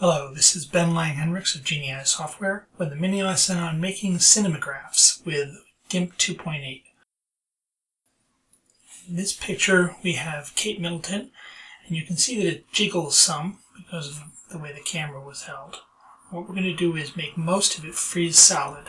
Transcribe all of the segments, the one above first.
Hello, this is Ben Lang-Henriks of Genii Software with a mini lesson on making cinemagraphs with Gimp 2.8. In this picture we have Kate Middleton, and you can see that it jiggles some because of the way the camera was held. What we're going to do is make most of it freeze solid.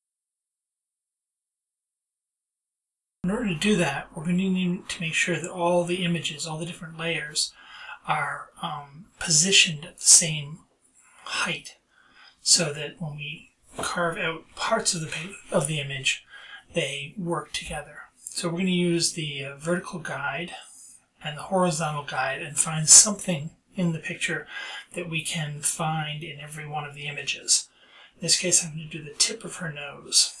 In order to do that, we're going to need to make sure that all the images, all the different layers, are positioned at the same height, so that when we carve out parts of the image, they work together. So we're going to use the vertical guide and the horizontal guide and find something in the picture that we can find in every one of the images. In this case, I'm going to do the tip of her nose.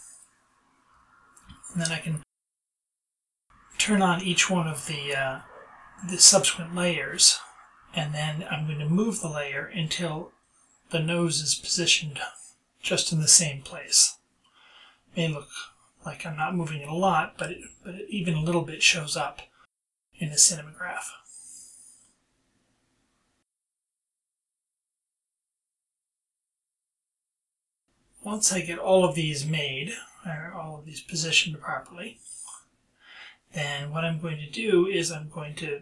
And then I can turn on each one of the subsequent layers, and then I'm going to move the layer until the nose is positioned just in the same place. It may look like I'm not moving it a lot, but even a little bit shows up in the Cinemagraph. Once I get all of these made, or all of these positioned properly, then what I'm going to do is I'm going to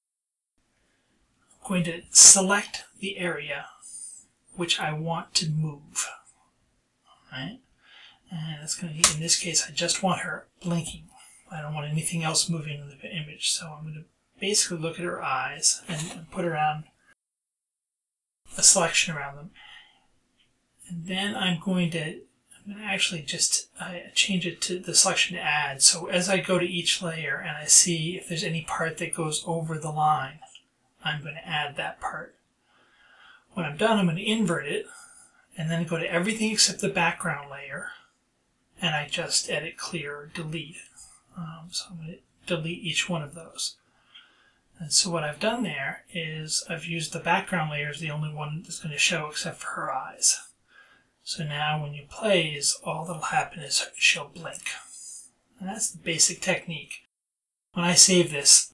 select the area which I want to move. Right? And it's going to be, in this case, I just want her blinking. I don't want anything else moving in the image. So I'm going to basically look at her eyes and put around a selection around them. And then I'm going to actually just change it to the selection to add. So as I go to each layer and I see if there's any part that goes over the line, I'm going to add that part. When I'm done, I'm going to invert it and then go to everything except the background layer, and I just edit, clear, or delete. So I'm going to delete each one of those. And so what I've done there is I've used the background layer as the only one that's going to show except for her eyes. So now when you plays, all that'll happen is she'll blink. And that's the basic technique. When I save this,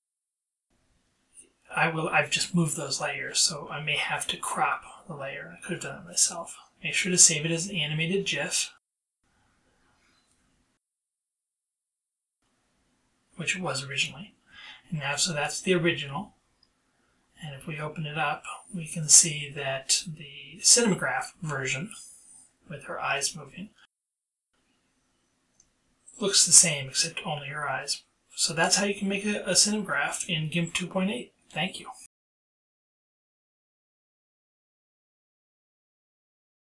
I've just moved those layers, so I may have to crop the layer. I could have done it myself. Make sure to save it as an animated GIF, which it was originally. And now, so that's the original. And if we open it up, we can see that the Cinemagraph version, with her eyes moving, looks the same except only her eyes. So that's how you can make a Cinemagraph in Gimp 2.8. Thank you.